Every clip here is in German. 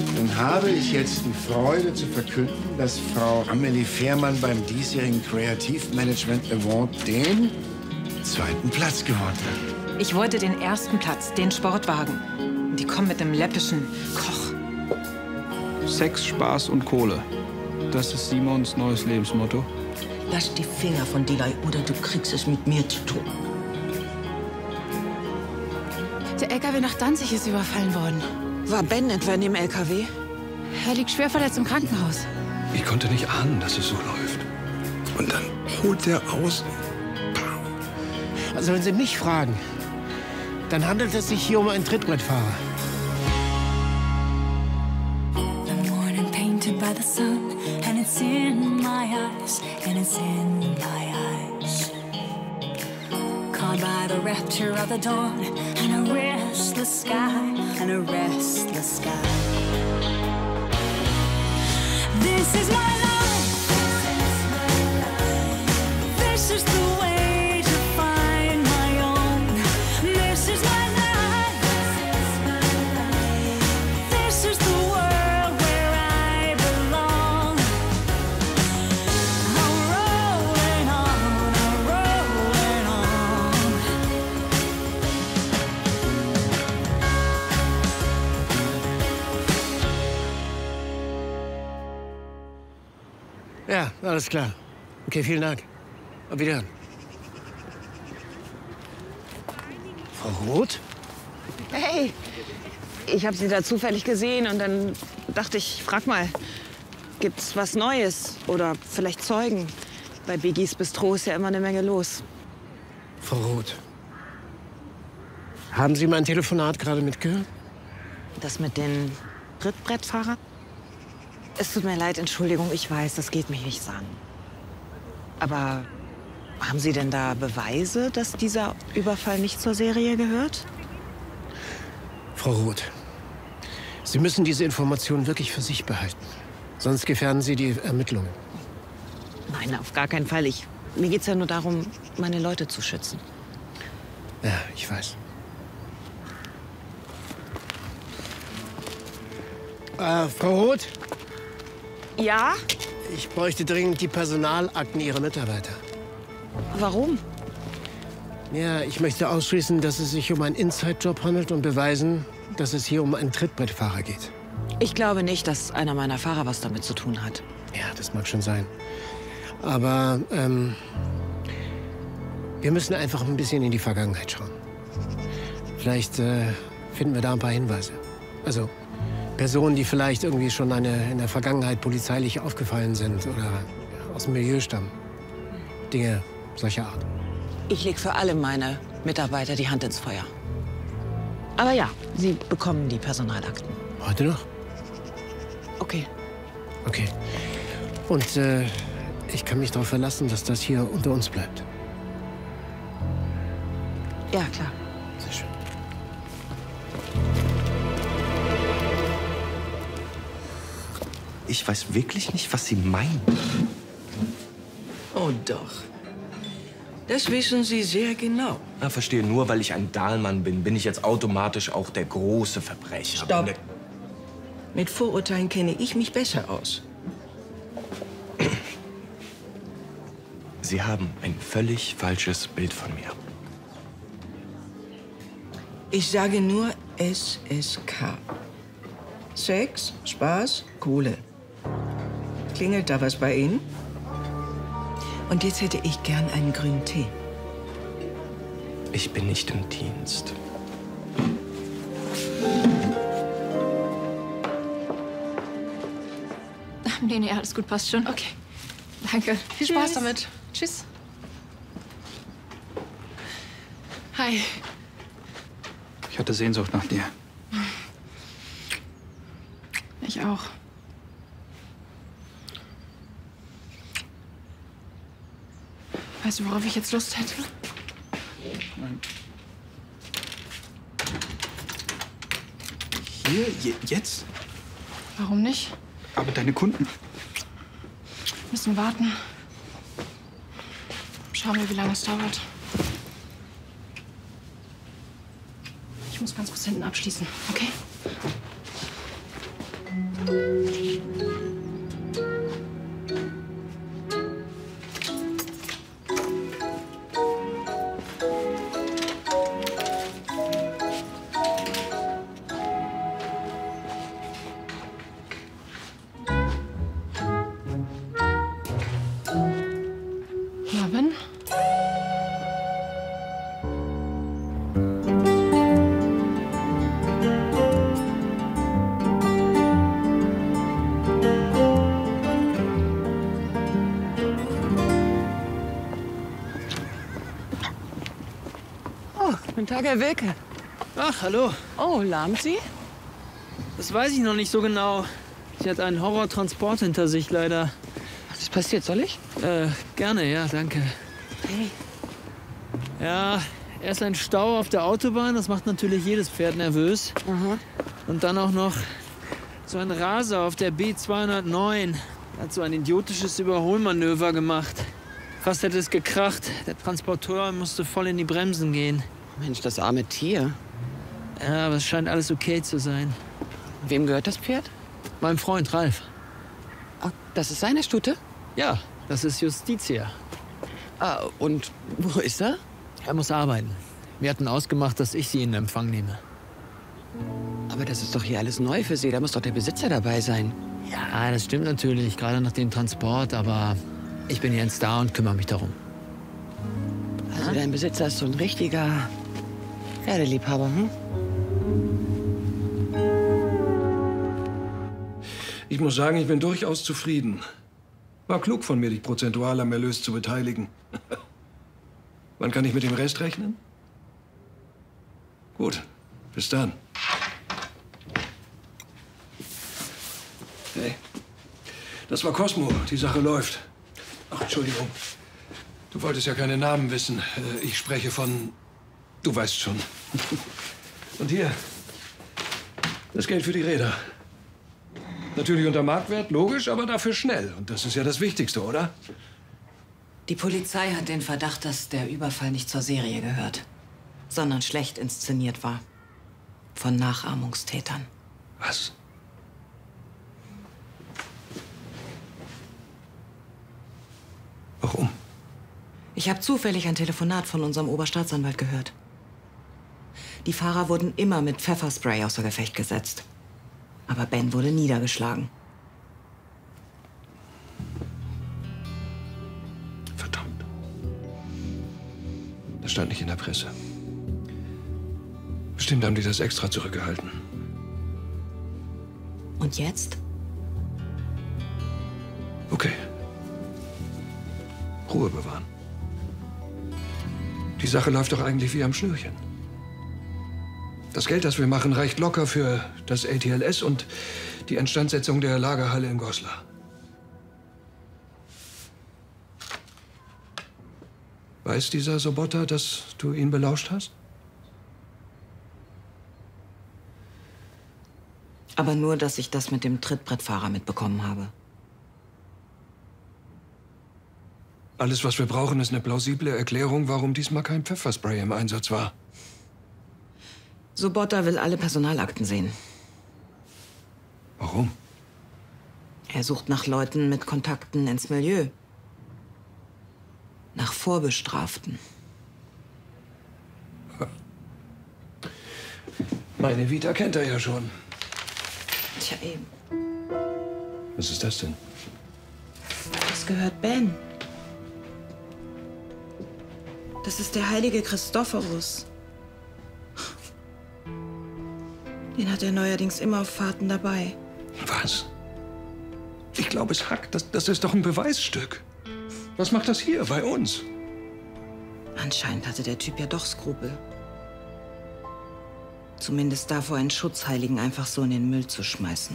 Dann habe ich jetzt die Freude zu verkünden, dass Frau Amelie Fehrmann beim diesjährigen Kreativmanagement Award den 2. Platz gewonnen hat. Ich wollte den 1. Platz, den Sportwagen. Die kommen mit einem läppischen Koch. Sex, Spaß und Kohle. Das ist Simons neues Lebensmotto. Lass die Finger von Delay oder du kriegst es mit mir zu tun. Der LKW nach Danzig ist überfallen worden. War Ben etwa in dem LKW? Er liegt schwer verletzt im Krankenhaus. Ich konnte nicht ahnen, dass es so läuft. Und dann holt er aus. Also wenn Sie mich fragen, dann handelt es sich hier um einen Trittbrettfahrer. The morning painted by the sun, and it's in my eyes, and it's in my eyes. Caught by the rapture of the dawn, and a restless sky, and a restless sky. This is my life. This is the way to find my own. This is my life. This is the world where I belong. I'm rolling on, I'm rolling on. Ja, alles klar. Okay, vielen Dank. Auf Wiedersehen. Frau Roth? Hey, ich habe Sie da zufällig gesehen und dann dachte ich, frag mal, gibt's was Neues oder vielleicht Zeugen? Bei Biggies Bistro ist ja immer eine Menge los. Frau Roth, haben Sie mein Telefonat gerade mitgehört? Das mit den Trittbrettfahrern? Es tut mir leid, Entschuldigung, ich weiß, das geht mich nichts an. Aber haben Sie denn da Beweise, dass dieser Überfall nicht zur Serie gehört? Frau Roth, Sie müssen diese Informationen wirklich für sich behalten. Sonst gefährden Sie die Ermittlungen. Nein, auf gar keinen Fall. Mir geht's ja nur darum, meine Leute zu schützen. Ja, ich weiß. Frau Roth? Ja? Ich bräuchte dringend die Personalakten Ihrer Mitarbeiter. Warum? Ja, ich möchte ausschließen, dass es sich um einen Inside-Job handelt und beweisen, dass es hier um einen Trittbrettfahrer geht. Ich glaube nicht, dass einer meiner Fahrer was damit zu tun hat. Ja, das mag schon sein. Aber wir müssen einfach ein bisschen in die Vergangenheit schauen. Vielleicht finden wir da ein paar Hinweise. Also Personen, die vielleicht irgendwie schon in der Vergangenheit polizeilich aufgefallen sind oder aus dem Milieu stammen. Dinge solcher Art. Ich leg für alle meine Mitarbeiter die Hand ins Feuer. Aber ja, Sie bekommen die Personalakten. Heute noch? Okay. Okay. Und ich kann mich darauf verlassen, dass das hier unter uns bleibt. Ja, klar. Sehr schön. Ich weiß wirklich nicht, was Sie meinen. Oh doch. Das wissen Sie sehr genau. Na, verstehe, nur weil ich ein Dahlmann bin ich jetzt automatisch auch der große Verbrecher. Stopp. Mit Vorurteilen kenne ich mich besser aus. Sie haben ein völlig falsches Bild von mir. Ich sage nur SSK. Sex, Spaß, Kohle. Klingelt da was bei Ihnen? Und jetzt hätte ich gern einen grünen Tee. Ich bin nicht im Dienst. Nee, nee, alles gut, passt schon. Okay. Danke. Viel Spaß damit. Tschüss. Hi. Ich hatte Sehnsucht nach dir. Ich auch. Weißt du, worauf ich jetzt Lust hätte? Nein. Hier? Jetzt? Warum nicht? Aber deine Kunden. Müssen warten. Schauen wir, wie lange es dauert. Ich muss ganz kurz hinten abschließen, okay? Guten Tag, Herr Wilke. Ach, hallo. Oh, lahmt Sie? Das weiß ich noch nicht so genau. Sie hat einen Horrortransport hinter sich, leider. Was ist passiert? Soll ich? Gerne, ja, danke. Hey. Ja, erst ein Stau auf der Autobahn, das macht natürlich jedes Pferd nervös. Aha. Und dann auch noch so ein Raser auf der B209. Hat so ein idiotisches Überholmanöver gemacht. Fast hätte es gekracht. Der Transporteur musste voll in die Bremsen gehen. Mensch, das arme Tier. Ja, aber es scheint alles okay zu sein. Wem gehört das Pferd? Meinem Freund Ralf. Ach, das ist seine Stute? Ja, das ist Justitia. Ah, und wo ist er? Er muss arbeiten. Wir hatten ausgemacht, dass ich sie in Empfang nehme. Aber das ist doch hier alles neu für Sie. Da muss doch der Besitzer dabei sein. Ja, das stimmt natürlich, gerade nach dem Transport, aber ich bin jetzt da und kümmere mich darum. Also dein Besitzer ist so ein richtiger Pferdeliebhaber, hm? Ich muss sagen, ich bin durchaus zufrieden. War klug von mir, dich prozentual am Erlös zu beteiligen. Wann kann ich mit dem Rest rechnen? Gut, bis dann. Hey, das war Cosmo. Die Sache läuft. Ach, Entschuldigung. Du wolltest ja keine Namen wissen. Ich spreche von... Du weißt schon. Und hier, das Geld für die Räder. Natürlich unter Marktwert, logisch, aber dafür schnell. Und das ist ja das Wichtigste, oder? Die Polizei hat den Verdacht, dass der Überfall nicht zur Serie gehört, sondern schlecht inszeniert war. Von Nachahmungstätern. Was? Warum? Ich habe zufällig ein Telefonat von unserem Oberstaatsanwalt gehört. Die Fahrer wurden immer mit Pfefferspray außer Gefecht gesetzt. Aber Ben wurde niedergeschlagen. Verdammt. Das stand nicht in der Presse. Bestimmt haben die das extra zurückgehalten. Und jetzt? Okay. Ruhe bewahren. Die Sache läuft doch eigentlich wie am Schnürchen. Das Geld, das wir machen, reicht locker für das ATLS und die Instandsetzung der Lagerhalle in Goslar. Weiß dieser Sobotta, dass du ihn belauscht hast? Aber nur, dass ich das mit dem Trittbrettfahrer mitbekommen habe. Alles, was wir brauchen, ist eine plausible Erklärung, warum diesmal kein Pfefferspray im Einsatz war. Sobotta will alle Personalakten sehen. Warum? Er sucht nach Leuten mit Kontakten ins Milieu. Nach Vorbestraften. Meine Vita kennt er ja schon. Tja, eben. Was ist das denn? Das gehört Ben. Das ist der heilige Christophorus. Den hat er neuerdings immer auf Fahrten dabei. Was? Ich glaube, es hackt. Das ist doch ein Beweisstück. Was macht das hier bei uns? Anscheinend hatte der Typ ja doch Skrupel. Zumindest davor, einen Schutzheiligen einfach so in den Müll zu schmeißen.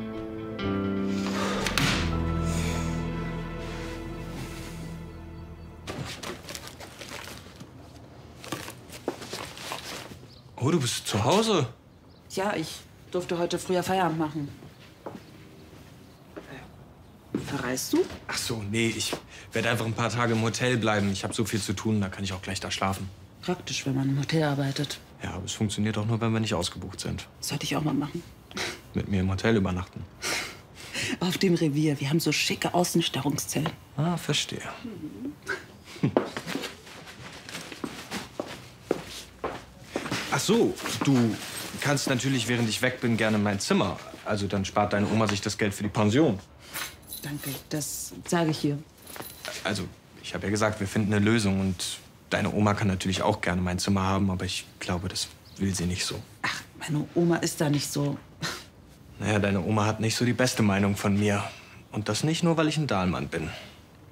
Oh, du bist zu Hause? Ja, ich durfte heute früher Feierabend machen. Verreist du? Ach so, nee, ich werde einfach ein paar Tage im Hotel bleiben. Ich habe so viel zu tun, da kann ich auch gleich da schlafen. Praktisch, wenn man im Hotel arbeitet. Ja, aber es funktioniert auch nur, wenn wir nicht ausgebucht sind. Sollte ich auch mal machen. Mit mir im Hotel übernachten. Auf dem Revier. Wir haben so schicke Außenstörungszellen. Ah, verstehe. Ach so, du kannst natürlich, während ich weg bin, gerne in mein Zimmer. Also dann spart deine Oma sich das Geld für die Pension. Danke, das sage ich hier. Also, ich habe ja gesagt, wir finden eine Lösung. Und deine Oma kann natürlich auch gerne mein Zimmer haben, aber ich glaube, das will sie nicht so. Ach, meine Oma ist da nicht so. Naja, deine Oma hat nicht so die beste Meinung von mir. Und das nicht nur, weil ich ein Dahlmann bin.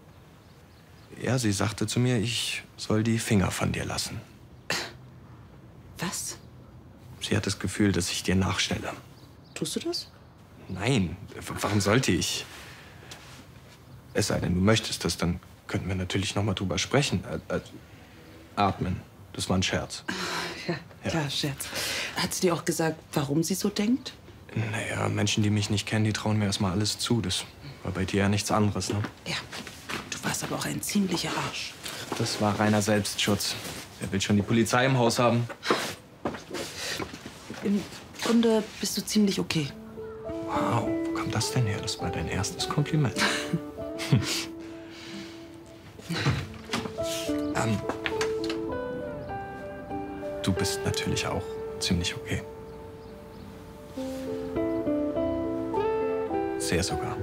Ja, sie sagte zu mir, ich soll die Finger von dir lassen. Was? Sie hat das Gefühl, dass ich dir nachstelle. Tust du das? Nein, warum sollte ich? Es sei denn, du möchtest das, dann könnten wir natürlich noch mal drüber sprechen. Atmen, das war ein Scherz. Ja, klar, Scherz. Hat sie dir auch gesagt, warum sie so denkt? Naja, Menschen, die mich nicht kennen, die trauen mir erstmal alles zu. Das war bei dir ja nichts anderes, ne? Ja, du warst aber auch ein ziemlicher Arsch. Das war reiner Selbstschutz. Wer will schon die Polizei im Haus haben? Im Grunde bist du ziemlich okay. Wow, wo kam das denn her? Das war dein erstes Kompliment. Du bist natürlich auch ziemlich okay. Sehr sogar.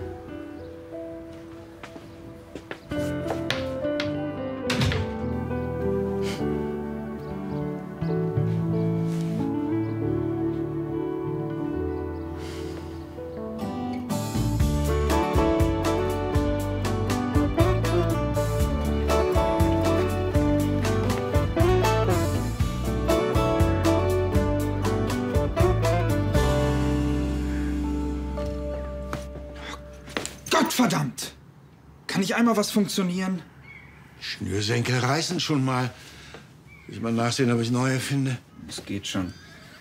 Verdammt! Kann nicht einmal was funktionieren? Schnürsenkel reißen schon mal. Will ich mal nachsehen, ob ich neue finde? Es geht schon.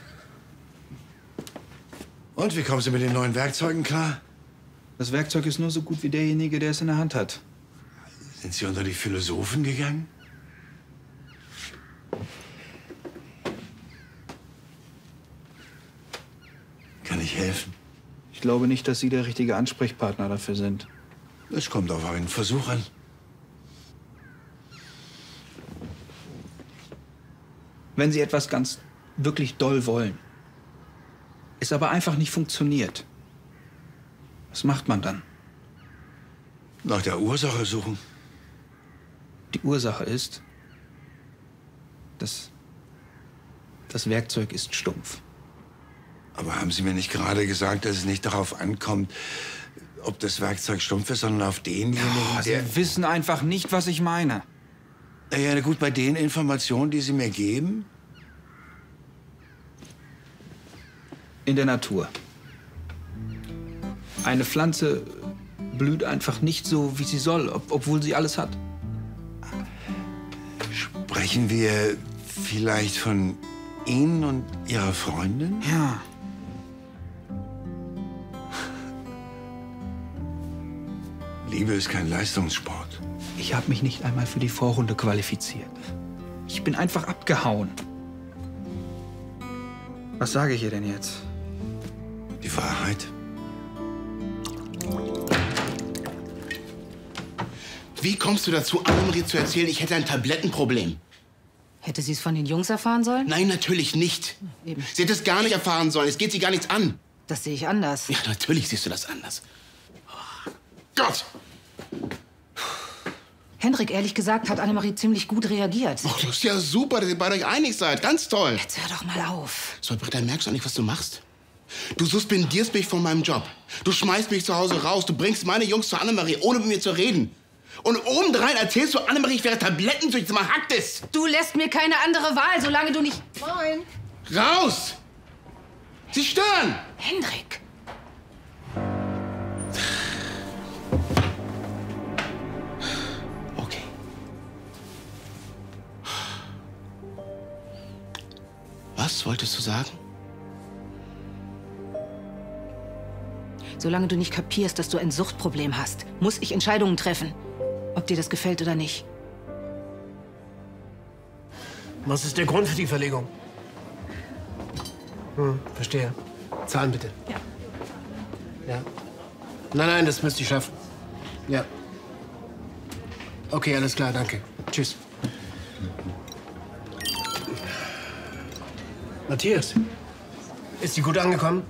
Und, wie kommst du mit den neuen Werkzeugen klar? Das Werkzeug ist nur so gut wie derjenige, der es in der Hand hat. Sind Sie unter die Philosophen gegangen? Kann ich helfen? Ich glaube nicht, dass Sie der richtige Ansprechpartner dafür sind. Es kommt auf einen Versuch an. Wenn Sie etwas ganz wirklich doll wollen, es aber einfach nicht funktioniert, was macht man dann? Nach der Ursache suchen. Die Ursache ist, das Werkzeug ist stumpf. Aber haben Sie mir nicht gerade gesagt, dass es nicht darauf ankommt, ob das Werkzeug stumpf ist, sondern auf denjenigen, der... Sie wissen einfach nicht, was ich meine. Ja, gut, bei den Informationen, die Sie mir geben? In der Natur. Eine Pflanze blüht einfach nicht so, wie sie soll, obwohl sie alles hat. Sprechen wir vielleicht von Ihnen und Ihrer Freundin? Ja. Liebe ist kein Leistungssport. Ich habe mich nicht einmal für die Vorrunde qualifiziert. Ich bin einfach abgehauen. Was sage ich ihr denn jetzt? Die Wahrheit. Wie kommst du dazu, Annemarie zu erzählen, ich hätte ein Tablettenproblem? Hätte sie es von den Jungs erfahren sollen? Nein, natürlich nicht. Eben. Sie hätte es gar nicht erfahren sollen. Es geht sie gar nichts an. Das sehe ich anders. Ja, natürlich siehst du das anders. Oh, Gott! Hendrik, ehrlich gesagt, hat Annemarie ziemlich gut reagiert. Oh, das ist ja super, dass ihr beide euch einig seid. Ganz toll. Jetzt hör doch mal auf. So, Britta, merkst du nicht, was du machst? Du suspendierst mich von meinem Job. Du schmeißt mich zu Hause raus. Du bringst meine Jungs zu Annemarie, ohne mit mir zu reden. Und obendrein erzählst du Annemarie, ich wäre tablettensüchtig. Man hackt es. Du lässt mir keine andere Wahl, solange du nicht... Moin. Raus! Sie stören! Hendrik. Okay. Was wolltest du sagen? Solange du nicht kapierst, dass du ein Suchtproblem hast, muss ich Entscheidungen treffen. Ob dir das gefällt oder nicht. Was ist der Grund für die Verlegung? Verstehe. Zahlen bitte. Ja. Ja. Nein, das müsste ich schaffen. Ja. Okay, alles klar, danke. Tschüss. Matthias, ist die gut angekommen?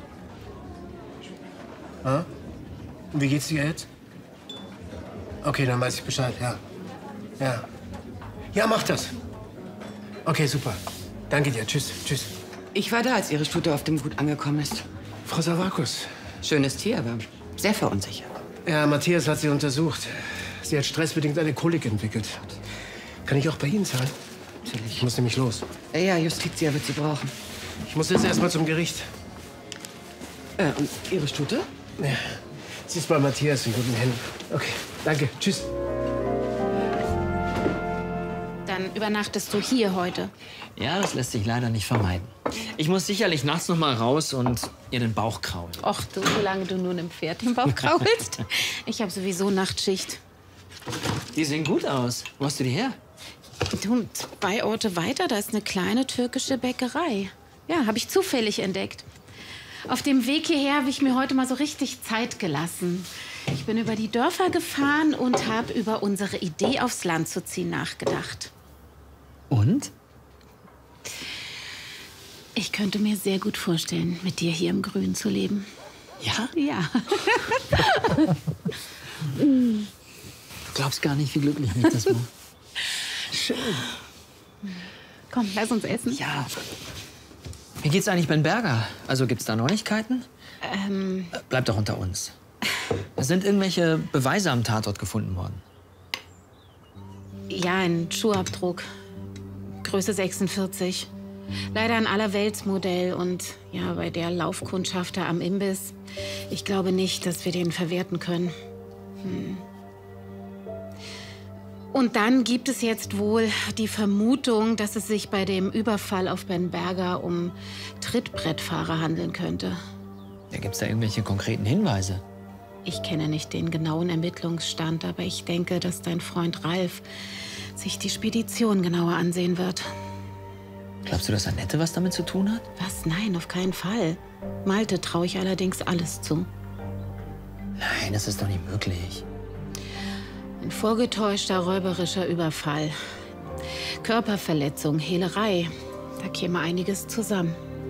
Ah? Und wie geht's dir jetzt? Okay, dann weiß ich Bescheid, ja. Ja. Ja, mach das. Okay, super. Danke dir. Tschüss, tschüss. Ich war da, als Ihre Stute auf dem Gut angekommen ist. Frau Savakus. Schönes Tier, aber sehr verunsichert. Ja, Matthias hat sie untersucht. Sie hat stressbedingt eine Kolik entwickelt. Kann ich auch bei Ihnen zahlen? Ich muss nämlich los. Ja, Justitia wird sie brauchen. Ich muss jetzt erstmal zum Gericht. Und Ihre Stute? Ja, sie ist bei Matthias in guten Händen. Okay, danke. Tschüss. Dann übernachtest du hier heute. Ja, das lässt sich leider nicht vermeiden. Ich muss sicherlich nachts noch mal raus und ihr den Bauch kraulen. Och du, solange du nur einem Pferd den Bauch kraulst. Ich habe sowieso Nachtschicht. Die sehen gut aus. Wo hast du die her? Du, 2 Orte weiter, da ist eine kleine türkische Bäckerei. Ja, habe ich zufällig entdeckt. Auf dem Weg hierher habe ich mir heute mal so richtig Zeit gelassen. Ich bin über die Dörfer gefahren und habe über unsere Idee, aufs Land zu ziehen, nachgedacht. Und? Ich könnte mir sehr gut vorstellen, mit dir hier im Grün zu leben. Ja? Ja. Du glaubst gar nicht, wie glücklich mich das macht. Schön. Komm, lass uns essen. Ja. Wie geht's eigentlich Ben Berger? Also gibt's da Neuigkeiten? Bleibt doch unter uns. Es sind irgendwelche Beweise am Tatort gefunden worden. Ja, ein Schuhabdruck. Größe 46. Leider ein Allerweltsmodell und ja, bei der Laufkundschaft da am Imbiss. Ich glaube nicht, dass wir den verwerten können. Und dann gibt es jetzt wohl die Vermutung, dass es sich bei dem Überfall auf Ben Berger um Trittbrettfahrer handeln könnte. Ja, gibt's da irgendwelche konkreten Hinweise? Ich kenne nicht den genauen Ermittlungsstand, aber ich denke, dass dein Freund Ralf sich die Spedition genauer ansehen wird. Glaubst du, dass Annette was damit zu tun hat? Was? Nein, auf keinen Fall. Malte traue ich allerdings alles zu. Nein, das ist doch nicht möglich. Ein vorgetäuschter räuberischer Überfall. Körperverletzung, Hehlerei. Da käme einiges zusammen.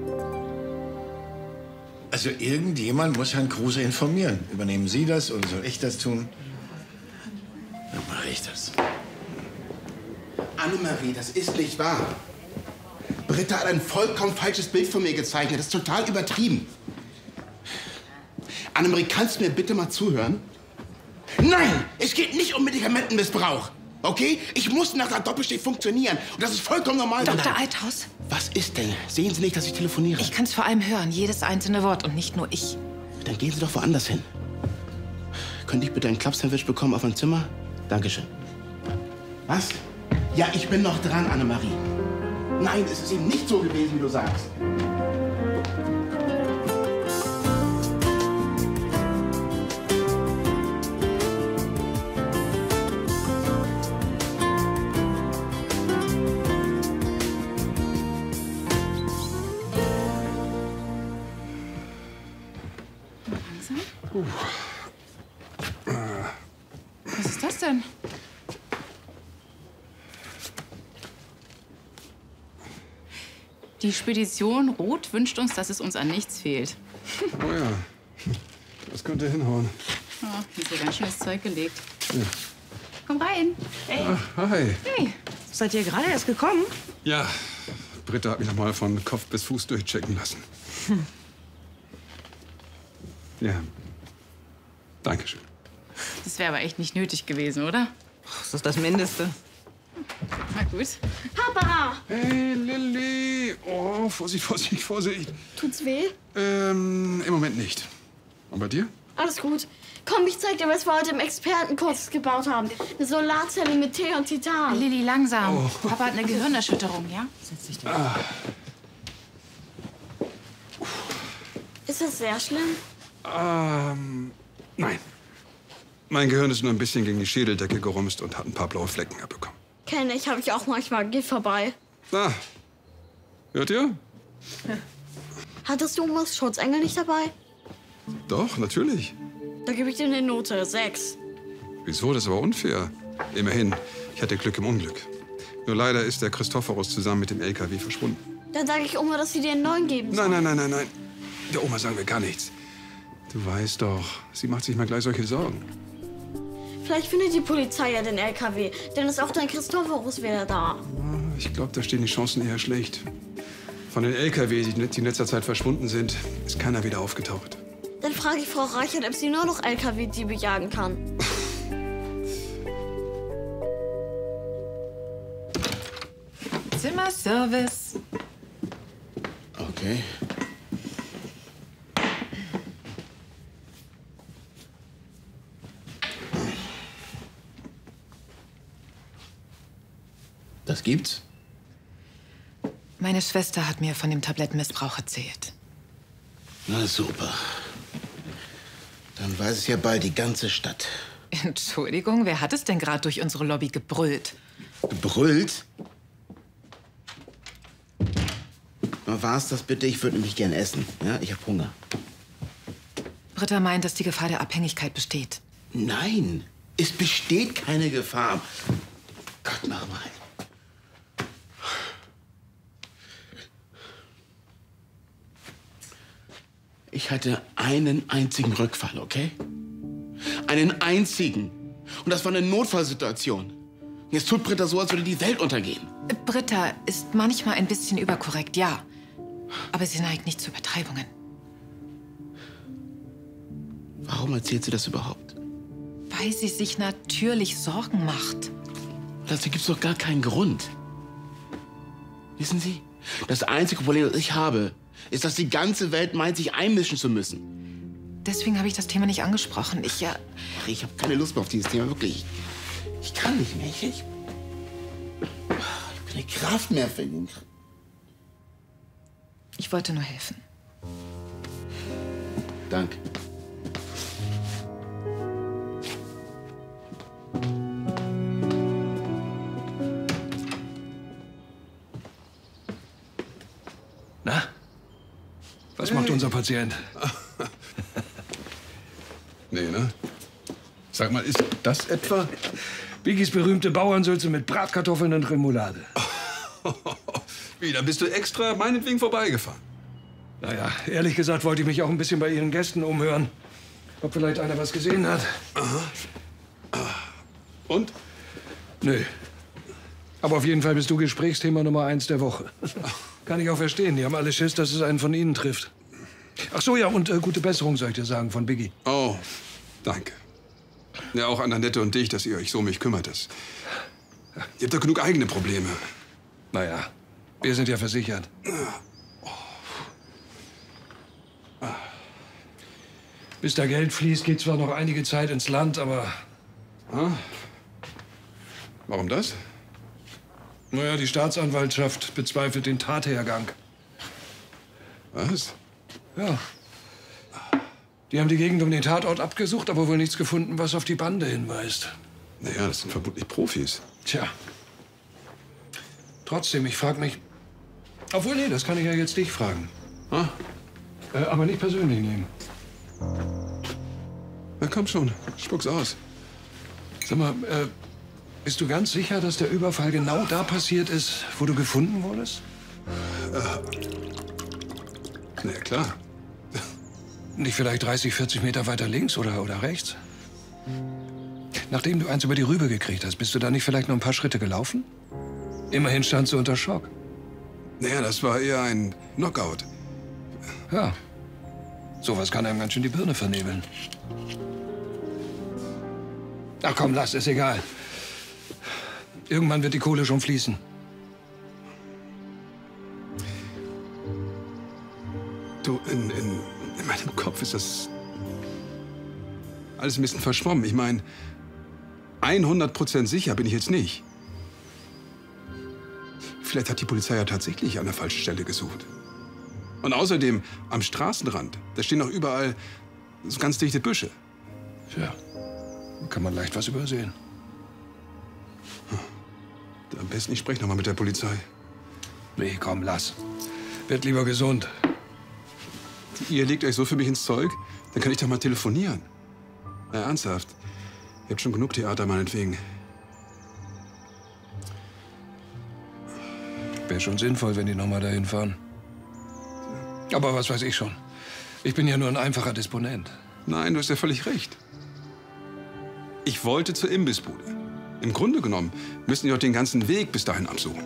Also irgendjemand muss Herrn Kruse informieren. Übernehmen Sie das oder soll ich das tun? Dann mache ich das. Annemarie, das ist nicht wahr. Britta hat ein vollkommen falsches Bild von mir gezeichnet. Das ist total übertrieben. Annemarie, kannst du mir bitte mal zuhören? Nein, es geht nicht um Medikamentenmissbrauch. Okay? Ich muss nach der Doppelschicht funktionieren. Und das ist vollkommen normal. Dr. Althaus? Was ist denn? Sehen Sie nicht, dass ich telefoniere? Ich kann es vor allem hören, jedes einzelne Wort und nicht nur ich. Dann gehen Sie doch woanders hin. Könnte ich bitte ein Klappsandwich bekommen auf mein Zimmer? Dankeschön. Was? Ja, ich bin noch dran, Annemarie. Nein, es ist eben nicht so gewesen, wie du sagst. Was ist das denn? Die Spedition Roth wünscht uns, dass es uns an nichts fehlt. Oh ja, das könnte hinhauen. Oh, hier ist ja ganz schönes Zeug gelegt. Ja. Komm rein. Hey. Ach, hi. Hey. Seid ihr gerade erst gekommen? Ja, Britta hat mich noch mal von Kopf bis Fuß durchchecken lassen. Ja, dankeschön. Das wäre aber echt nicht nötig gewesen, oder? Das ist das Mindeste. Na gut. Papa! Hey, Lilly! Oh, Vorsicht, Vorsicht, Vorsicht. Tut's weh? Im Moment nicht. Und bei dir? Alles gut. Komm, ich zeig dir, was wir heute im Expertenkurs gebaut haben. Eine Solarzelle mit T und Titan. Lilly, langsam. Oh. Papa hat eine Gehirnerschütterung, ja? Setz dich durch. Ist das sehr schlimm? Nein. Mein Gehirn ist nur ein bisschen gegen die Schädeldecke gerumst und hat ein paar blaue Flecken abbekommen. Kenne ich, habe ich auch manchmal. Geht vorbei. Na, hört ihr? Hattest du Omas Schutzengel nicht dabei? Doch, natürlich. Da gebe ich dir eine Note. 6. Wieso? Das ist aber unfair. Immerhin, ich hatte Glück im Unglück. Nur leider ist der Christophorus zusammen mit dem LKW verschwunden. Dann sage ich Oma, dass sie dir einen neuen geben soll. Nein. Der Oma sagen wir gar nichts. Du weißt doch, sie macht sich mal gleich solche Sorgen. Vielleicht findet die Polizei ja den LKW. Dann ist auch dein Christophorus wieder da. Ich glaube, da stehen die Chancen eher schlecht. Von den LKW, die in letzter Zeit verschwunden sind, ist keiner wieder aufgetaucht. Dann frage ich Frau Reichert, ob sie nur noch LKW-Diebe jagen kann. Service. Okay. Das gibt's? Meine Schwester hat mir von dem Tablettenmissbrauch erzählt. Na super. Dann weiß es ja bald die ganze Stadt. Entschuldigung, wer hat es denn gerade durch unsere Lobby gebrüllt? Gebrüllt? Na, war's das bitte? Ich würde nämlich gern essen. Ja, ich habe Hunger. Britta meint, dass die Gefahr der Abhängigkeit besteht. Nein, es besteht keine Gefahr. Gott, nochmal. Ich hatte einen einzigen Rückfall, okay? Einen einzigen. Und das war eine Notfallsituation. Jetzt tut Britta so, als würde die Welt untergehen. Britta ist manchmal ein bisschen überkorrekt, ja. Aber sie neigt nicht zu Übertreibungen. Warum erzählt sie das überhaupt? Weil sie sich natürlich Sorgen macht. Dafür gibt's doch gar keinen Grund. Wissen Sie, das einzige Problem, das ich habe, ist, dass die ganze Welt meint, sich einmischen zu müssen. Deswegen habe ich das Thema nicht angesprochen. Ich habe keine Lust mehr auf dieses Thema, wirklich. Ich kann nicht mehr. Ich habe keine Kraft mehr für ihn. Ich wollte nur helfen. Danke. Na? Was macht unser Patient? Nee, ne? Sag mal, ist das etwa? Biggies berühmte Bauernsülze mit Bratkartoffeln und Remoulade. Wie, da bist du extra meinetwegen vorbeigefahren? Naja, ehrlich gesagt wollte ich mich auch ein bisschen bei Ihren Gästen umhören. Ob vielleicht einer was gesehen hat. Aha. Und? Nö. Aber auf jeden Fall bist du Gesprächsthema Nummer 1 der Woche. Kann ich auch verstehen. Die haben alle Schiss, dass es einen von Ihnen trifft. Ach so, ja, und gute Besserung, soll ich dir sagen, von Biggie. Oh, danke. Ja, auch an Annette und dich, dass ihr euch so um mich kümmert. Ihr habt doch genug eigene Probleme. Naja, wir sind ja versichert. Bis da Geld fließt, geht zwar noch einige Zeit ins Land, aber... Warum das? Naja, die Staatsanwaltschaft bezweifelt den Tathergang. Was? Ja. Die haben die Gegend um den Tatort abgesucht, aber wohl nichts gefunden, was auf die Bande hinweist. Naja, das sind vermutlich Profis. Tja. Trotzdem, ich frage mich... Obwohl, nee, das kann ich ja jetzt dich fragen. Aber nicht persönlich nehmen. Na komm schon, spuck's aus. Sag mal, bist du ganz sicher, dass der Überfall genau da passiert ist, wo du gefunden wurdest? Na ja, klar. Nicht vielleicht 30, 40 Meter weiter links oder rechts? Nachdem du eins über die Rübe gekriegt hast, bist du da nicht vielleicht noch ein paar Schritte gelaufen? Immerhin standst du unter Schock. Naja, das war eher ein Knockout. Ja. Sowas kann einem ganz schön die Birne vernebeln. Ach komm, lass, ist egal. Irgendwann wird die Kohle schon fließen. Du, in meinem Kopf ist das alles ein bisschen verschwommen. Ich meine, 100% sicher bin ich jetzt nicht. Vielleicht hat die Polizei ja tatsächlich an der falschen Stelle gesucht. Und außerdem, am Straßenrand, da stehen noch überall so ganz dichte Büsche. Tja, da kann man leicht was übersehen. Am besten, ich spreche noch mal mit der Polizei. Nee, komm, lass. Werd lieber gesund. Ihr legt euch so für mich ins Zeug? Dann kann ich doch mal telefonieren. Na, ernsthaft. Ihr habt schon genug Theater, meinetwegen. Wäre schon sinnvoll, wenn die noch mal dahin fahren. Aber was weiß ich schon. Ich bin ja nur ein einfacher Disponent. Nein, du hast ja völlig recht. Ich wollte zur Imbissbude. Im Grunde genommen müssen die doch den ganzen Weg bis dahin absuchen.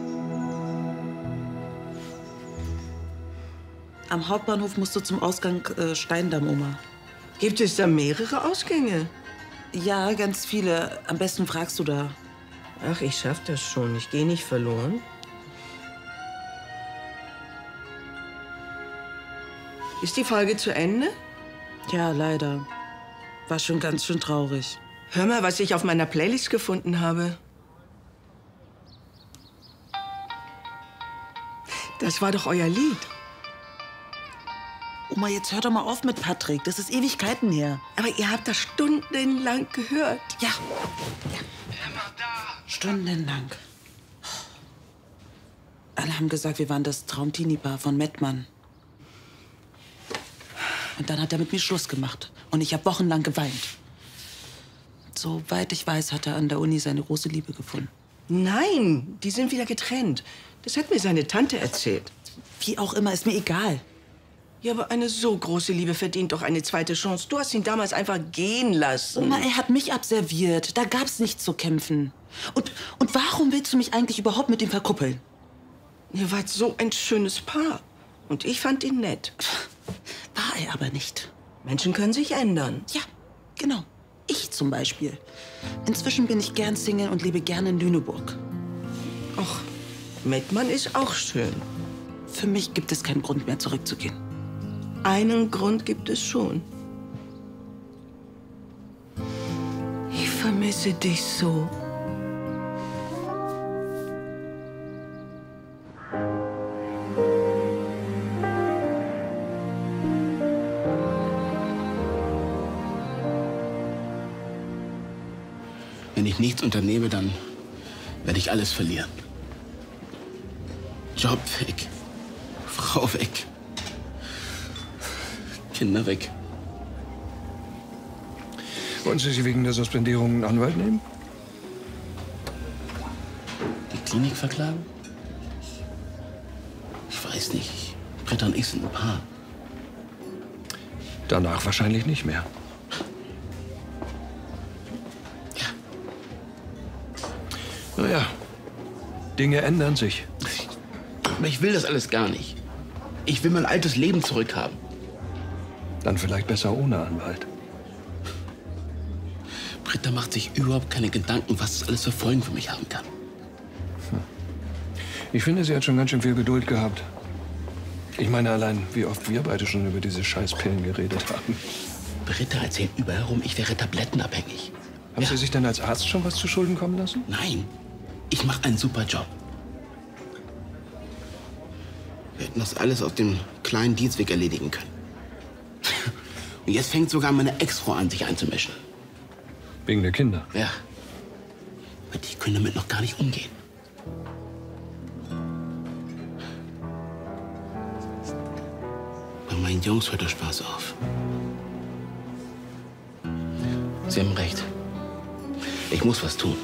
Am Hauptbahnhof musst du zum Ausgang Steindamm, Oma. Gibt es da mehrere Ausgänge? Ja, ganz viele. Am besten fragst du da. Ach, ich schaff das schon. Ich gehe nicht verloren. Ist die Folge zu Ende? Ja, leider. War schon ganz schön traurig. Hör mal, was ich auf meiner Playlist gefunden habe. Das war doch euer Lied. Oma, jetzt hört doch mal auf mit Patrick. Das ist Ewigkeiten her. Aber ihr habt das stundenlang gehört. Ja. Stundenlang. Alle haben gesagt, wir waren das Traumteenie-Paar von Mettmann. Und dann hat er mit mir Schluss gemacht. Und ich habe wochenlang geweint. Soweit ich weiß, hat er an der Uni seine große Liebe gefunden. Nein, die sind wieder getrennt. Das hat mir seine Tante erzählt. Wie auch immer, ist mir egal. Ja, aber eine so große Liebe verdient doch eine zweite Chance. Du hast ihn damals einfach gehen lassen. Oma, er hat mich abserviert. Da gab's nichts zu kämpfen. Und warum willst du mich eigentlich überhaupt mit ihm verkuppeln? Ihr wart so ein schönes Paar. Und ich fand ihn nett. War er aber nicht. Menschen können sich ändern. Ja, genau. Ich zum Beispiel. Inzwischen bin ich gern Single und lebe gern in Lüneburg. Ach, Mettmann ist auch schön. Für mich gibt es keinen Grund mehr, zurückzugehen. Einen Grund gibt es schon. Ich vermisse dich so. Wenn ich nichts unternehme, dann werde ich alles verlieren. Job weg, Frau weg, Kinder weg. Wollen Sie sich wegen der Suspendierung einen Anwalt nehmen? Die Klinik verklagen? Ich weiß nicht. Britta und ich sind ein Paar. Danach wahrscheinlich nicht mehr. Naja, Dinge ändern sich. Aber ich will das alles gar nicht. Ich will mein altes Leben zurückhaben. Dann vielleicht besser ohne Anwalt. Britta macht sich überhaupt keine Gedanken, was das alles für Folgen für mich haben kann. Ich finde, sie hat schon ganz schön viel Geduld gehabt. Ich meine allein, wie oft wir beide schon über diese Scheißpillen geredet haben. Britta erzählt überall rum, ich wäre tablettenabhängig. Haben Sie sich denn als Arzt schon was zu Schulden kommen lassen? Nein. Ich mache einen super Job. Wir hätten das alles auf dem kleinen Dienstweg erledigen können. Und jetzt fängt sogar meine Ex-Frau an, sich einzumischen. Wegen der Kinder? Ja. Und die können damit noch gar nicht umgehen. Bei meinen Jungs hört der Spaß auf. Sie haben recht. Ich muss was tun.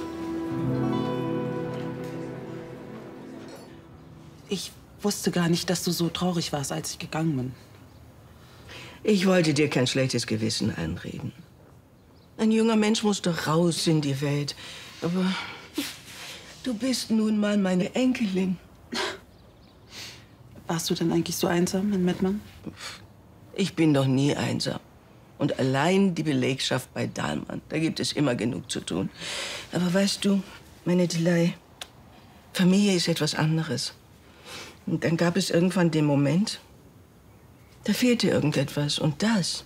Ich wusste gar nicht, dass du so traurig warst, als ich gegangen bin. Ich wollte dir kein schlechtes Gewissen einreden. Ein junger Mensch muss doch raus in die Welt. Aber du bist nun mal meine Enkelin. Warst du denn eigentlich so einsam in Mettmann? Ich bin doch nie einsam. Und allein die Belegschaft bei Dahlmann, da gibt es immer genug zu tun. Aber weißt du, meine Delay, Familie ist etwas anderes. Und dann gab es irgendwann den Moment, da fehlte irgendetwas. Und das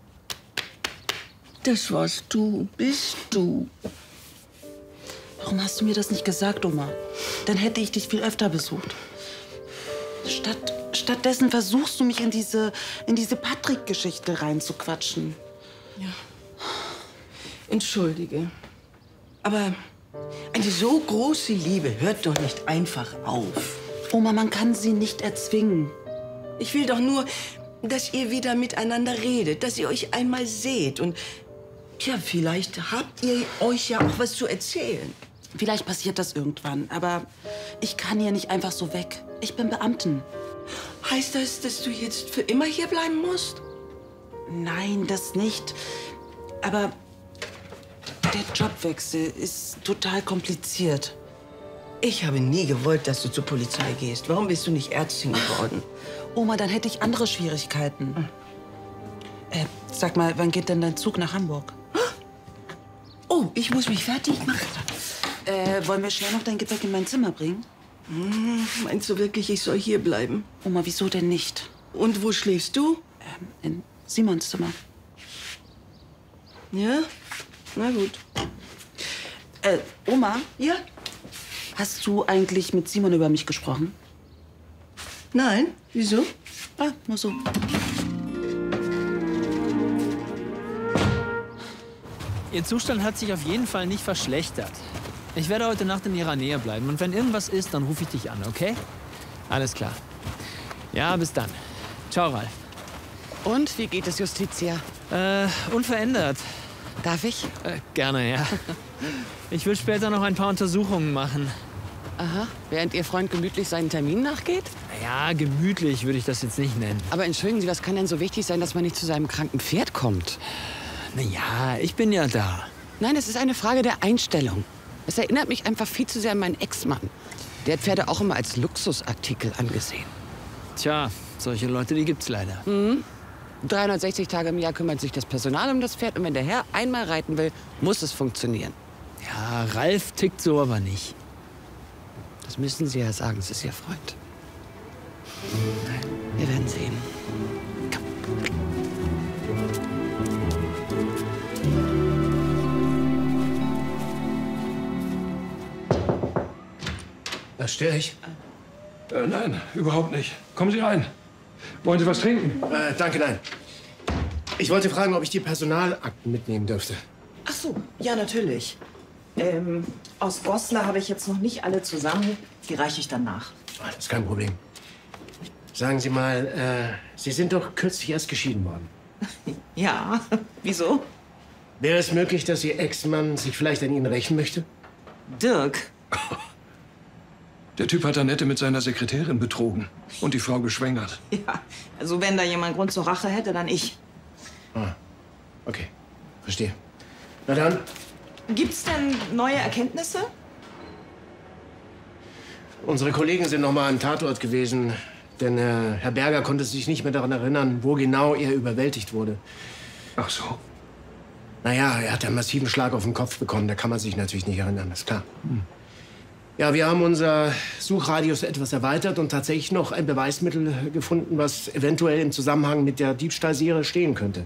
warst du, bist du. Warum hast du mir das nicht gesagt, Oma? Dann hätte ich dich viel öfter besucht. Stattdessen versuchst du mich in diese Patrick-Geschichte reinzuquatschen. Ja. Entschuldige. Aber eine so große Liebe hört doch nicht einfach auf. Oma, man kann sie nicht erzwingen. Ich will doch nur, dass ihr wieder miteinander redet, dass ihr euch einmal seht. Und tja, vielleicht habt ihr euch ja auch was zu erzählen. Vielleicht passiert das irgendwann, aber ich kann hier nicht einfach so weg. Ich bin Beamtin. Heißt das, dass du jetzt für immer hier bleiben musst? Nein, das nicht. Aber der Jobwechsel ist total kompliziert. Ich habe nie gewollt, dass du zur Polizei gehst. Warum bist du nicht Ärztin geworden? Oma, dann hätte ich andere Schwierigkeiten. Sag mal, wann geht denn dein Zug nach Hamburg? Oh, ich muss mich fertig machen. Wollen wir schnell noch dein Gepäck in mein Zimmer bringen? Meinst du wirklich, ich soll hier bleiben? Oma, wieso denn nicht? Und wo schläfst du? In Simons Zimmer. Ja? Na gut. Oma? Ja? Hast du eigentlich mit Simon über mich gesprochen? Nein. Wieso? Ah, nur so. Ihr Zustand hat sich auf jeden Fall nicht verschlechtert. Ich werde heute Nacht in Ihrer Nähe bleiben. Und wenn irgendwas ist, dann rufe ich dich an, okay? Alles klar. Ja, bis dann. Ciao, Ralf. Und, wie geht es, Justitia? Unverändert. Darf ich? Gerne, ja. Ich will später noch ein paar Untersuchungen machen. Aha, während Ihr Freund gemütlich seinen Termin nachgeht? Ja, gemütlich würde ich das jetzt nicht nennen. Aber entschuldigen Sie, was kann denn so wichtig sein, dass man nicht zu seinem kranken Pferd kommt? Na ja, ich bin ja da. Nein, es ist eine Frage der Einstellung. Es erinnert mich einfach viel zu sehr an meinen Ex-Mann. Der hat Pferde auch immer als Luxusartikel angesehen. Tja, solche Leute, die gibt's leider. 360 Tage im Jahr kümmert sich das Personal um das Pferd und wenn der Herr einmal reiten will, muss es funktionieren. Ja, Ralf tickt so aber nicht. Das müssen Sie ja sagen, es ist Ihr Freund. Wir werden sehen. Was, störe ich? Nein, überhaupt nicht. Kommen Sie rein. Wollen Sie was trinken? Danke, nein. Ich wollte fragen, ob ich die Personalakten mitnehmen dürfte. Ach so, ja, natürlich. Aus Goslar habe ich jetzt noch nicht alle zusammen. Die reiche ich dann nach. Das ist kein Problem. Sagen Sie mal, Sie sind doch kürzlich erst geschieden worden. Ja, wieso? Wäre es möglich, dass Ihr Ex-Mann sich vielleicht an Ihnen rächen möchte? Dirk. Der Typ hat Annette mit seiner Sekretärin betrogen und die Frau geschwängert. Ja, also wenn da jemand Grund zur Rache hätte, dann ich. Ah, okay. Verstehe. Na dann. Gibt's denn neue Erkenntnisse? Unsere Kollegen sind noch mal am Tatort gewesen, denn Herr Berger konnte sich nicht mehr daran erinnern, wo genau er überwältigt wurde. Ach so. Naja, er hat einen massiven Schlag auf den Kopf bekommen. Da kann man sich natürlich nicht erinnern, das ist klar. Ja, wir haben unser Suchradius etwas erweitert und tatsächlich noch ein Beweismittel gefunden, was eventuell im Zusammenhang mit der Diebstahlserie stehen könnte.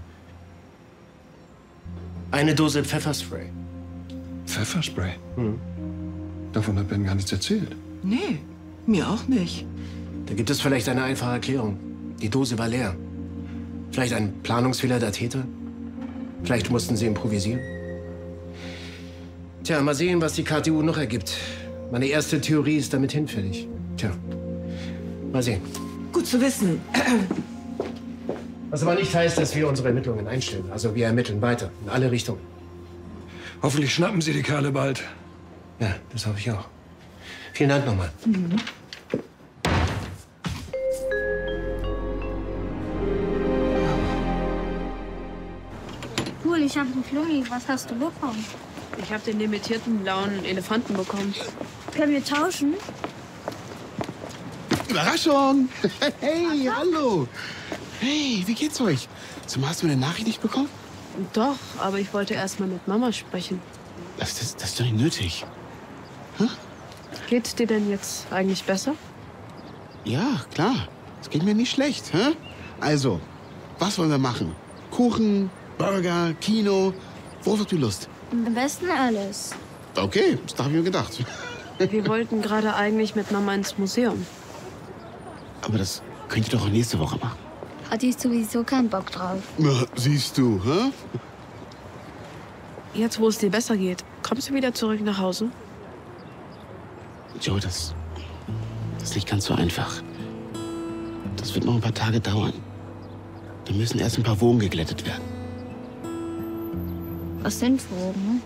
Eine Dose Pfefferspray. Pfefferspray? Davon hat Ben gar nichts erzählt. Nee, mir auch nicht. Da gibt es vielleicht eine einfache Erklärung. Die Dose war leer. Vielleicht ein Planungsfehler der Täter? Vielleicht mussten sie improvisieren? Tja, mal sehen, was die KTU noch ergibt. Meine erste Theorie ist damit hinfällig. Tja, mal sehen. Gut zu wissen. Was aber nicht heißt, dass wir unsere Ermittlungen einstellen. Also wir ermitteln weiter, in alle Richtungen. Hoffentlich schnappen Sie die Kerle bald. Ja, das hoffe ich auch. Vielen Dank nochmal. Cool, ich habe einen Flummi. Was hast du bekommen? Ich habe den limitierten blauen Elefanten bekommen. Können wir tauschen? Überraschung! Hey, hallo! Hey, wie geht's euch? Hast du meine Nachricht nicht bekommen? Doch, aber ich wollte erst mal mit Mama sprechen. Das ist doch nicht nötig. Geht's dir denn jetzt eigentlich besser? Ja, klar. Es geht mir nicht schlecht. Hä? Also, was wollen wir machen? Kuchen, Burger, Kino? Worauf habt ihr Lust? Am besten alles. Okay, das habe ich mir gedacht. Wir wollten gerade eigentlich mit Mama ins Museum. Aber das könnt ihr doch auch nächste Woche machen. Hatte ich sowieso keinen Bock drauf. Na, siehst du, hä? Jetzt, wo es dir besser geht, kommst du wieder zurück nach Hause? Joe, das ist nicht ganz so einfach. Das wird noch ein paar Tage dauern. Da müssen erst ein paar Wogen geglättet werden. Was sind Wogen?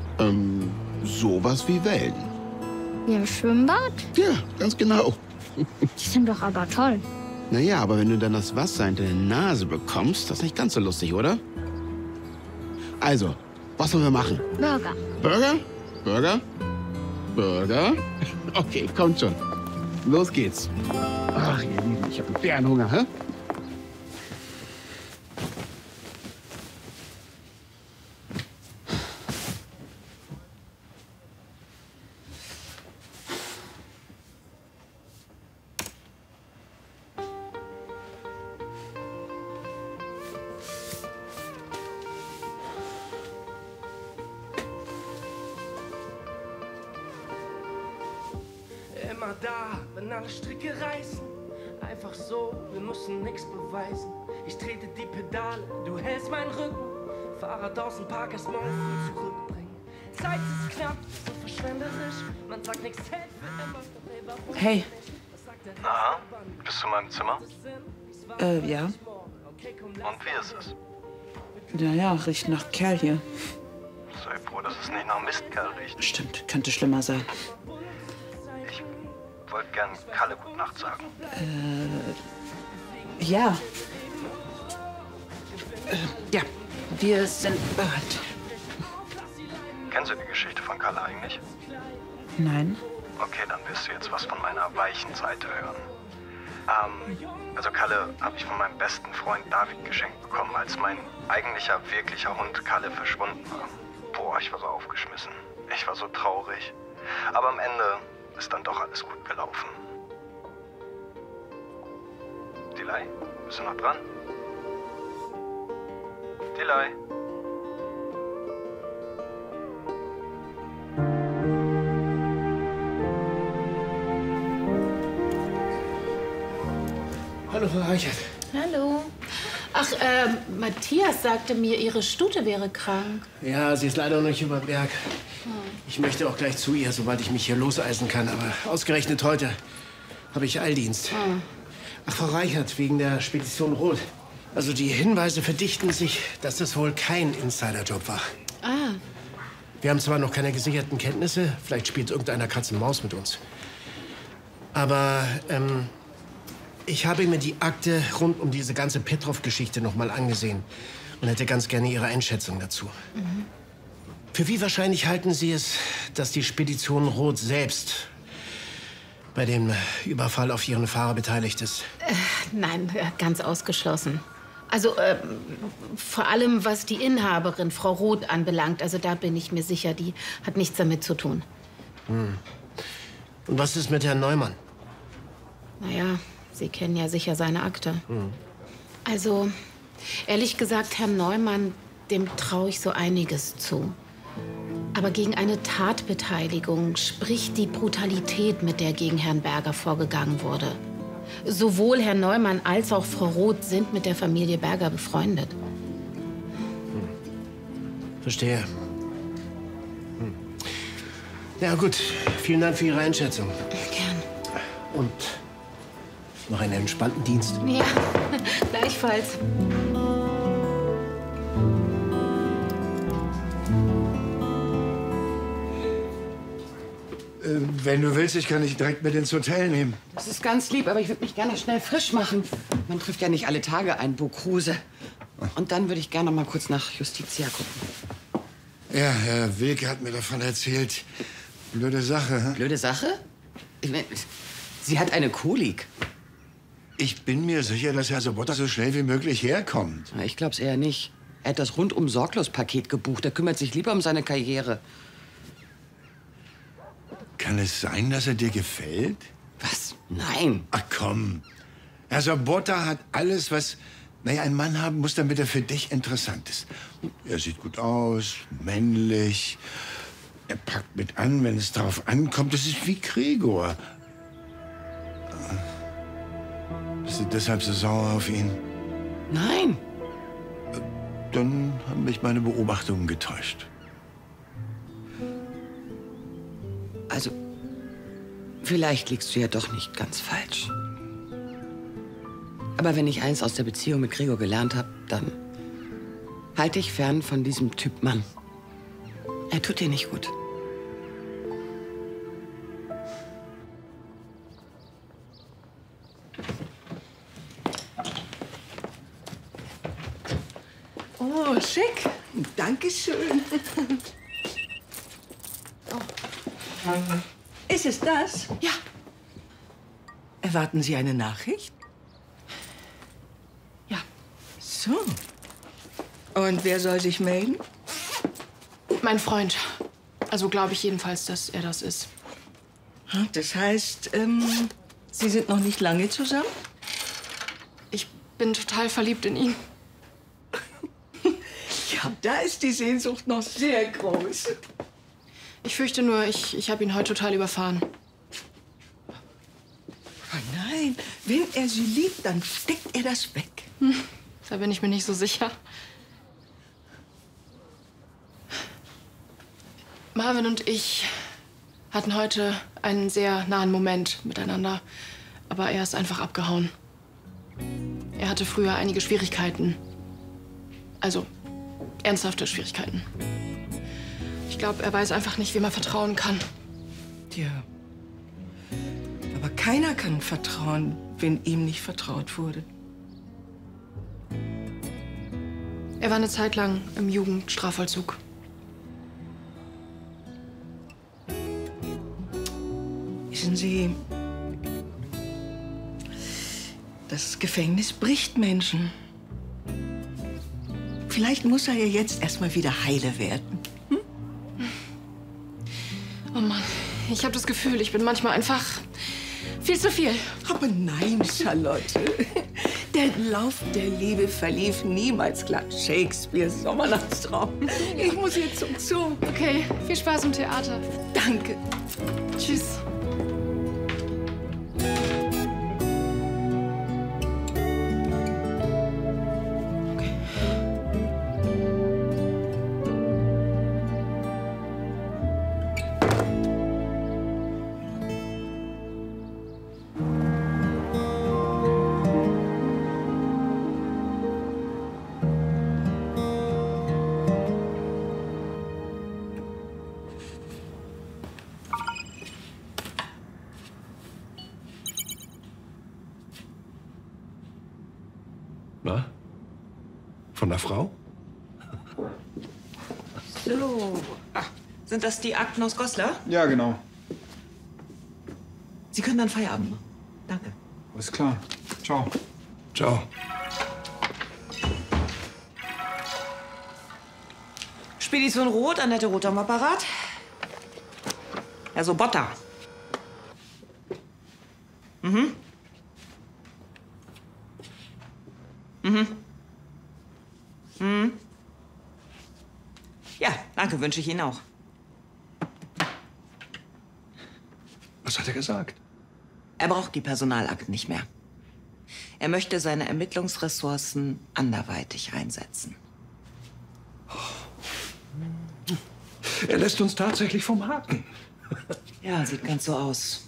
Sowas wie Wellen. Wie im Schwimmbad? Ja, ganz genau. Die sind doch aber toll. Naja, aber wenn du dann das Wasser hinter der Nase bekommst, das ist nicht ganz so lustig, oder? Also, was sollen wir machen? Burger. Burger? Burger? Burger? Okay, kommt schon. Los geht's. Ach, ihr Lieben, ich habe einen Bärenhunger, hä? immer da, wenn alle Stricke reißen. Einfach so, wir müssen nichts beweisen. Ich trete die Pedale, du hältst meinen Rücken. Fahrrad aus dem Park erst morgen früh zurückbringen. Zeit ist knapp, so verschwenderisch. Man sagt nichts hält für immer. Hey. Na, bist du in meinem Zimmer? Ja. Und wie ist es? Ja, riecht nach Kerl hier. Sei froh, dass es nicht nach Mistkerl riecht. Stimmt, könnte schlimmer sein. Ich wollte gern Kalle Gute Nacht sagen. Ja. Ja, wir sind bereit. Kennst du die Geschichte von Kalle eigentlich? Nein. Okay, dann wirst du jetzt was von meiner weichen Seite hören. Also Kalle habe ich von meinem besten Freund David geschenkt bekommen, als mein eigentlicher, wirklicher Hund Kalle verschwunden war. Boah, ich war so aufgeschmissen. Ich war so traurig. Aber am Ende ist dann doch alles gut gelaufen. Delay, bist du noch dran? Delay. Hallo, Frau Reichert. Hallo. Ach, Matthias sagte mir, Ihre Stute wäre krank. Ja, sie ist leider noch nicht über den Berg. Ich möchte auch gleich zu ihr, sobald ich mich hier loseisen kann. Aber ausgerechnet heute habe ich Eildienst. Ach, Frau Reichert, wegen der Spedition Roth. Also die Hinweise verdichten sich, dass das wohl kein Insiderjob war. Ah. Wir haben zwar noch keine gesicherten Kenntnisse, vielleicht spielt irgendeiner Katz und Maus mit uns. Aber ich habe mir die Akte rund um diese ganze Petrov-Geschichte noch mal angesehen und hätte ganz gerne Ihre Einschätzung dazu. Für wie wahrscheinlich halten Sie es, dass die Spedition Roth selbst bei dem Überfall auf Ihren Fahrer beteiligt ist? Nein, ganz ausgeschlossen. Also vor allem, was die Inhaberin, Frau Roth, anbelangt. Also da bin ich mir sicher, die hat nichts damit zu tun. Und was ist mit Herrn Neumann? Naja, Sie kennen ja sicher seine Akte. Also, ehrlich gesagt, Herrn Neumann, dem traue ich so einiges zu. Aber gegen eine Tatbeteiligung spricht die Brutalität, mit der gegen Herrn Berger vorgegangen wurde. Sowohl Herr Neumann als auch Frau Roth sind mit der Familie Berger befreundet. Verstehe. Ja gut, vielen Dank für Ihre Einschätzung. Gern. Und noch einen entspannten Dienst. Ja, gleichfalls. Wenn du willst, ich kann dich direkt mit ins Hotel nehmen. Das ist ganz lieb, aber ich würde mich gerne schnell frisch machen. Man trifft ja nicht alle Tage ein, Bo Kruse. Und dann würde ich gerne noch mal kurz nach Justitia gucken. Ja, Herr Wilke hat mir davon erzählt. Blöde Sache. Hm? Blöde Sache? Ich mein, sie hat eine Kolik. Ich bin mir sicher, dass Herr Sobotta so schnell wie möglich herkommt. Na, ich glaub's eher nicht. Er hat das Rundum-Sorglos-Paket gebucht. Er kümmert sich lieber um seine Karriere. Kann es sein, dass er dir gefällt? Was? Nein. Ach komm. Herr Sobotta hat alles, was ein Mann haben muss, damit er für dich interessant ist. Er sieht gut aus, männlich. Er packt mit an, wenn es darauf ankommt. Das ist wie Gregor. Bist du deshalb so sauer auf ihn? Nein. Dann haben mich meine Beobachtungen getäuscht. Also, vielleicht liegst du ja doch nicht ganz falsch. Aber wenn ich eins aus der Beziehung mit Gregor gelernt habe, dann halte ich fern von diesem Typ Mann. Er tut dir nicht gut. Oh, schick. Dankeschön. Ist es das? Ja. Erwarten Sie eine Nachricht? Ja. So. Und wer soll sich melden? Mein Freund. Also glaube ich jedenfalls, dass er das ist. Das heißt, Sie sind noch nicht lange zusammen? Ich bin total verliebt in ihn. Ja, da ist die Sehnsucht noch sehr groß. Ich fürchte nur, ich habe ihn heute total überfahren. Wenn er sie liebt, dann steckt er das weg. Da bin ich mir nicht so sicher. Marvin und ich hatten heute einen sehr nahen Moment miteinander. Aber er ist einfach abgehauen. Er hatte früher einige Schwierigkeiten. Also, ernsthafte Schwierigkeiten. Ich glaube, er weiß einfach nicht, wem er vertrauen kann. Tja. Aber keiner kann vertrauen, wenn ihm nicht vertraut wurde. Er war eine Zeit lang im Jugendstrafvollzug. Wissen Sie, das Gefängnis bricht Menschen. Vielleicht muss er ja jetzt erstmal wieder heile werden. Oh Mann, ich habe das Gefühl, ich bin manchmal einfach viel zu viel. Aber nein, Charlotte. Der Lauf der Liebe verlief niemals glatt. Shakespeares Sommernachtstraum. Ich muss jetzt zum Zoo. Okay, viel Spaß im Theater. Danke. Tschüss. Na? Von der Frau? So. Sind das die Akten aus Goslar? Ja, genau. Sie können dann Feierabend machen. Danke. Alles klar. Ciao. Ciao. Spedition Rot, Annette Roth am Apparat. Herr Sobotta. Mhm. Mhm. Mhm. Ja, danke, wünsche ich Ihnen auch. Was hat er gesagt? Er braucht die Personalakten nicht mehr. Er möchte seine Ermittlungsressourcen anderweitig einsetzen. Er lässt uns tatsächlich vom Haken. Ja, sieht ganz so aus.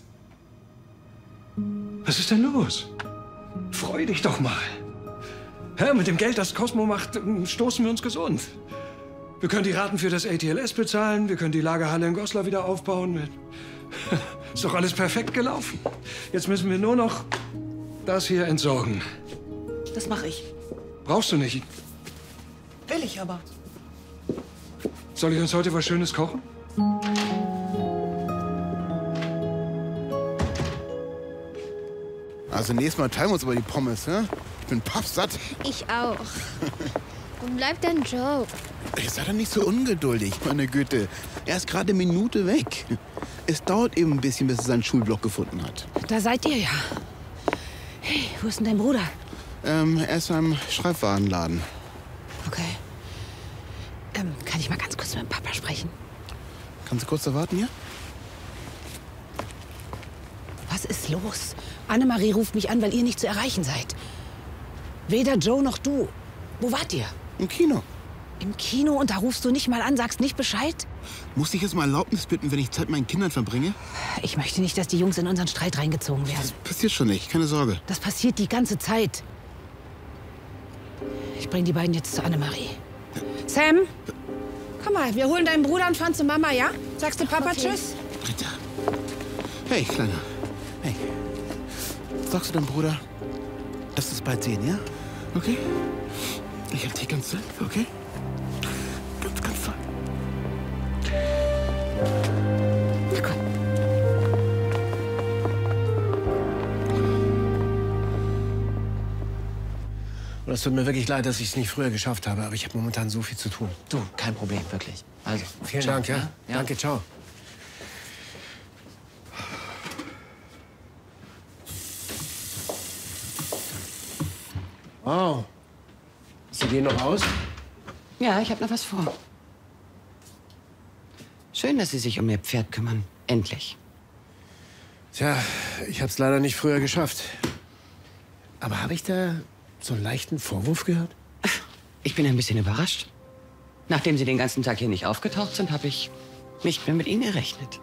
Was ist denn los? Freu dich doch mal. Ja, mit dem Geld, das Cosmo macht, stoßen wir uns gesund. Wir können die Raten für das ATLS bezahlen, wir können die Lagerhalle in Goslar wieder aufbauen. Ist doch alles perfekt gelaufen. Jetzt müssen wir nur noch das hier entsorgen. Das mache ich. Brauchst du nicht. Will ich aber. Soll ich uns heute was Schönes kochen? Also nächstes Mal teilen wir uns aber die Pommes, ja? Ich bin paffsatt. Ich auch. Wo bleibt denn Joe? Sei doch nicht so ungeduldig, meine Güte. Er ist gerade eine Minute weg. Es dauert eben ein bisschen, bis er seinen Schulblock gefunden hat. Da seid ihr ja. Hey, wo ist denn dein Bruder? Er ist am Schreibwarenladen. Okay. Kann ich mal ganz kurz mit dem Papa sprechen? Kannst du kurz da warten hier? Was ist los? Annemarie ruft mich an, weil ihr nicht zu erreichen seid. Weder Joe noch du. Wo wart ihr? Im Kino. Im Kino und da rufst du nicht mal an, sagst nicht Bescheid? Muss ich jetzt mal Erlaubnis bitten, wenn ich Zeit mit meinen Kindern verbringe? Ich möchte nicht, dass die Jungs in unseren Streit reingezogen werden. Das passiert schon nicht, keine Sorge. Das passiert die ganze Zeit. Ich bring die beiden jetzt zu Annemarie. Sam, komm mal, wir holen deinen Bruder und fahren zu Mama, ja? Sagst du Papa Tschüss? Britta. Hey, Kleiner. Hey. Sagst du deinem Bruder, dass wir es bald sehen, ja? Okay? Ich hab dich ganz safe, okay? Ganz, ganz safe. Na komm. Und es tut mir wirklich leid, dass ich es nicht früher geschafft habe, aber ich habe momentan so viel zu tun. Du, kein Problem, wirklich. Also, Vielen ciao, Dank, ja? Ja. Danke, ciao. Wow. Sie gehen noch aus? Ja, ich habe noch was vor. Schön, dass Sie sich um Ihr Pferd kümmern. Endlich. Tja, ich habe es leider nicht früher geschafft. Aber habe ich da so einen leichten Vorwurf gehört? Ich bin ein bisschen überrascht. Nachdem Sie den ganzen Tag hier nicht aufgetaucht sind, habe ich nicht mehr mit Ihnen gerechnet.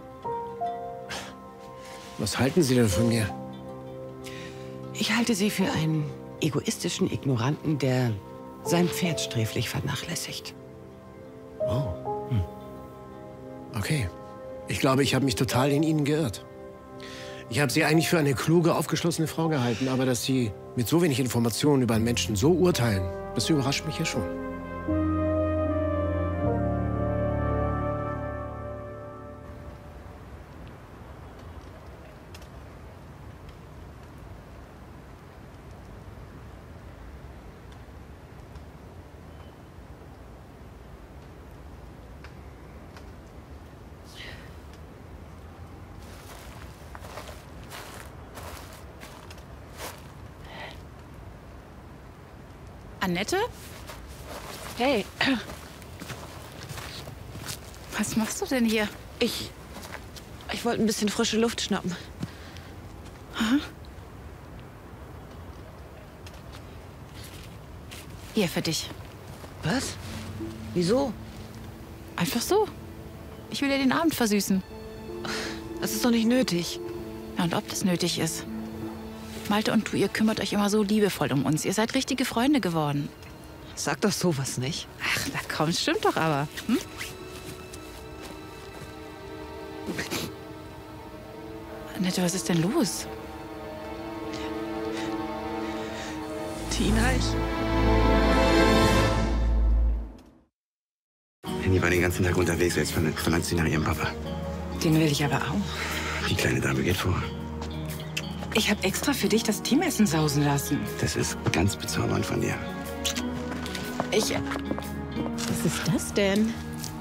Was halten Sie denn von mir? Ich halte Sie für einen egoistischen Ignoranten, der sein Pferd sträflich vernachlässigt. Oh. Okay. Ich glaube, ich habe mich total in Ihnen geirrt. Ich habe Sie eigentlich für eine kluge, aufgeschlossene Frau gehalten, aber dass Sie mit so wenig Informationen über einen Menschen so urteilen, das überrascht mich ja schon. Annette? Hey. Was machst du denn hier? Ich wollte ein bisschen frische Luft schnappen. Aha. Hier für dich. Was? Wieso? Einfach so. Ich will dir den Abend versüßen. Das ist doch nicht nötig. Ja, und ob das nötig ist. Malte und du, ihr kümmert euch immer so liebevoll um uns. Ihr seid richtige Freunde geworden. Sag doch sowas nicht. Ach, na komm, stimmt doch aber. Hm? Annette, was ist denn los? Tina, Henny war den ganzen Tag unterwegs, jetzt verlangt sie nach ihrem Papa. Den will ich aber auch. Die kleine Dame geht vor. Ich habe extra für dich das Teamessen sausen lassen. Das ist ganz bezaubernd von dir. Was ist das denn?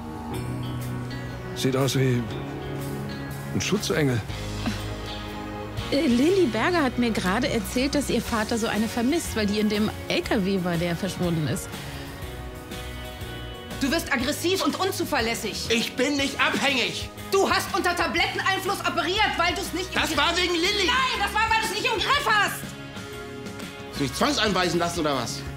Sieht aus wie ein Schutzengel. Lilly Berger hat mir gerade erzählt, dass ihr Vater so eine vermisst, weil die in dem LKW war, der verschwunden ist. Du wirst aggressiv und unzuverlässig. Ich bin nicht abhängig. Du hast unter Tabletteneinfluss operiert, weil du es nicht im Das war wegen Lilly. Nein, das war, weil du es nicht im Griff hast. Soll ich zwangseinweisen lassen oder was?